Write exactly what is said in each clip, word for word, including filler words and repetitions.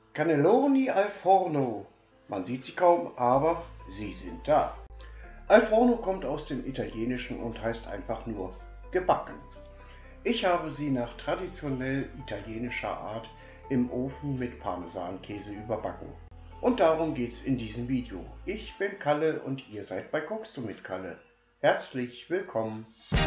Cannelloni al forno. Man sieht sie kaum, aber sie sind da. Al forno kommt aus dem Italienischen und heißt einfach nur gebacken. Ich habe sie nach traditionell italienischer Art im Ofen mit Parmesankäse überbacken. Und darum geht's in diesem Video. Ich bin Kalle und ihr seid bei Kochst du mit Kalle. Herzlich willkommen!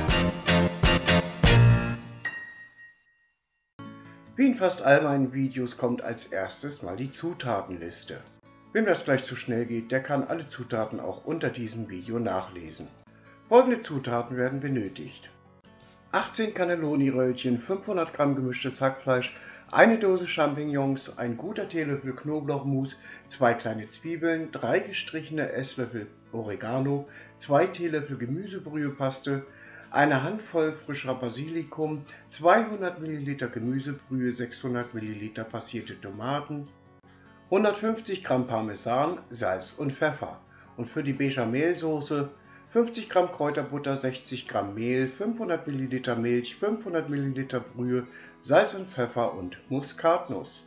Wie in fast all meinen Videos kommt als erstes mal die Zutatenliste. Wem das gleich zu schnell geht, der kann alle Zutaten auch unter diesem Video nachlesen. Folgende Zutaten werden benötigt: achtzehn Cannelloni-Röllchen, fünfhundert Gramm gemischtes Hackfleisch, eine Dose Champignons, ein guter Teelöffel Knoblauchmus, zwei kleine Zwiebeln, drei gestrichene Esslöffel Oregano, zwei Teelöffel Gemüsebrühepaste, eine Handvoll frischer Basilikum, zweihundert Milliliter Gemüsebrühe, sechshundert Milliliter passierte Tomaten, hundertfünfzig Gramm Parmesan, Salz und Pfeffer. Und für die Bechamelsoße fünfzig Gramm Kräuterbutter, sechzig Gramm Mehl, fünfhundert Milliliter Milch, fünfhundert Milliliter Brühe, Salz und Pfeffer und Muskatnuss.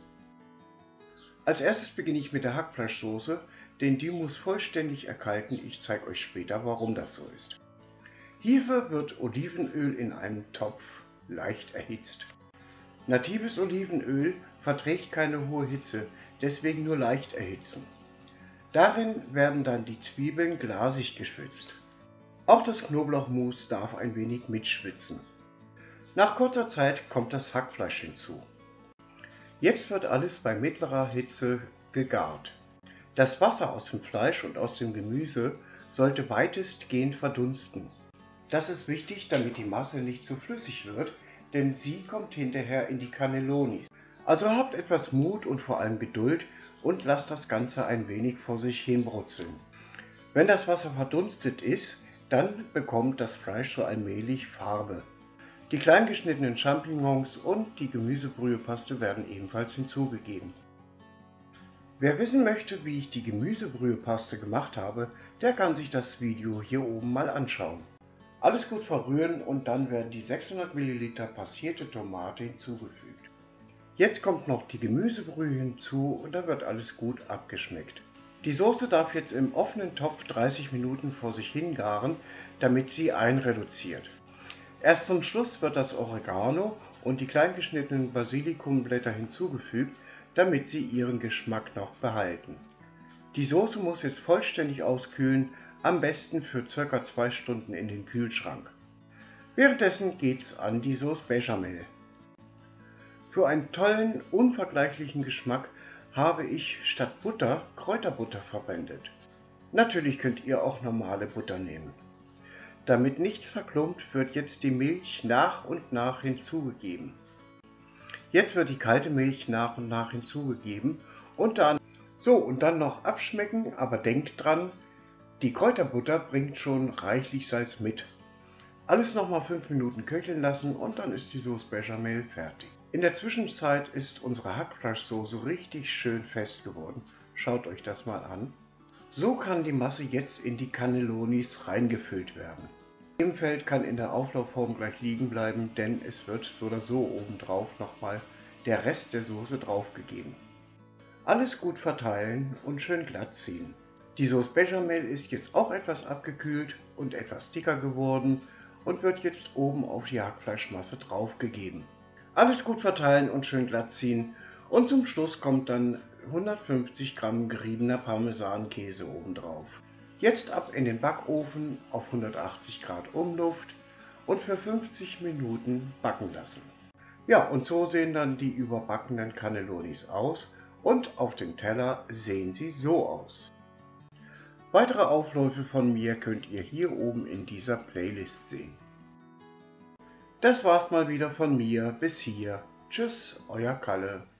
Als erstes beginne ich mit der Hackfleischsoße, denn die muss vollständig erkalten. Ich zeige euch später, warum das so ist. Hierfür wird Olivenöl in einem Topf leicht erhitzt. Natives Olivenöl verträgt keine hohe Hitze, deswegen nur leicht erhitzen. Darin werden dann die Zwiebeln glasig geschwitzt. Auch das Knoblauchmus darf ein wenig mitschwitzen. Nach kurzer Zeit kommt das Hackfleisch hinzu. Jetzt wird alles bei mittlerer Hitze gegart. Das Wasser aus dem Fleisch und aus dem Gemüse sollte weitestgehend verdunsten. Das ist wichtig, damit die Masse nicht zu flüssig wird, denn sie kommt hinterher in die Cannellonis. Also habt etwas Mut und vor allem Geduld und lasst das Ganze ein wenig vor sich hin brutzeln. Wenn das Wasser verdunstet ist, dann bekommt das Fleisch so allmählich Farbe. Die klein geschnittenen Champignons und die Gemüsebrühepaste werden ebenfalls hinzugegeben. Wer wissen möchte, wie ich die Gemüsebrühepaste gemacht habe, der kann sich das Video hier oben mal anschauen. Alles gut verrühren und dann werden die sechshundert Milliliter passierte Tomate hinzugefügt. Jetzt kommt noch die Gemüsebrühe hinzu und dann wird alles gut abgeschmeckt. Die Soße darf jetzt im offenen Topf dreißig Minuten vor sich hin garen, damit sie einreduziert. Erst zum Schluss wird das Oregano und die klein geschnittenen Basilikumblätter hinzugefügt, damit sie ihren Geschmack noch behalten. Die Soße muss jetzt vollständig auskühlen, am besten für ca. zwei Stunden in den Kühlschrank. Währenddessen geht's an die Sauce Bechamel. Für einen tollen, unvergleichlichen Geschmack habe ich statt Butter Kräuterbutter verwendet. Natürlich könnt ihr auch normale Butter nehmen. Damit nichts verklumpt, wird jetzt die Milch nach und nach hinzugegeben. Jetzt wird die kalte Milch nach und nach hinzugegeben und dann so und dann noch abschmecken, aber denkt dran, die Kräuterbutter bringt schon reichlich Salz mit. Alles nochmal fünf Minuten köcheln lassen und dann ist die Sauce Bechamel fertig. In der Zwischenzeit ist unsere Hackfleischsoße richtig schön fest geworden. Schaut euch das mal an. So kann die Masse jetzt in die Cannellonis reingefüllt werden. Im Feld kann in der Auflaufform gleich liegen bleiben, denn es wird so oder so obendrauf nochmal der Rest der Soße draufgegeben. Alles gut verteilen und schön glatt ziehen. Die Sauce Bechamel ist jetzt auch etwas abgekühlt und etwas dicker geworden und wird jetzt oben auf die Hackfleischmasse draufgegeben. Alles gut verteilen und schön glatt ziehen und zum Schluss kommt dann hundertfünfzig Gramm geriebener Parmesankäse obendrauf. Jetzt ab in den Backofen auf hundertachtzig Grad Umluft und für fünfzig Minuten backen lassen. Ja, und so sehen dann die überbackenen Cannellonis aus und auf dem Teller sehen sie so aus. Weitere Aufläufe von mir könnt ihr hier oben in dieser Playlist sehen. Das war's mal wieder von mir. Bis hier. Tschüss, euer Kalle.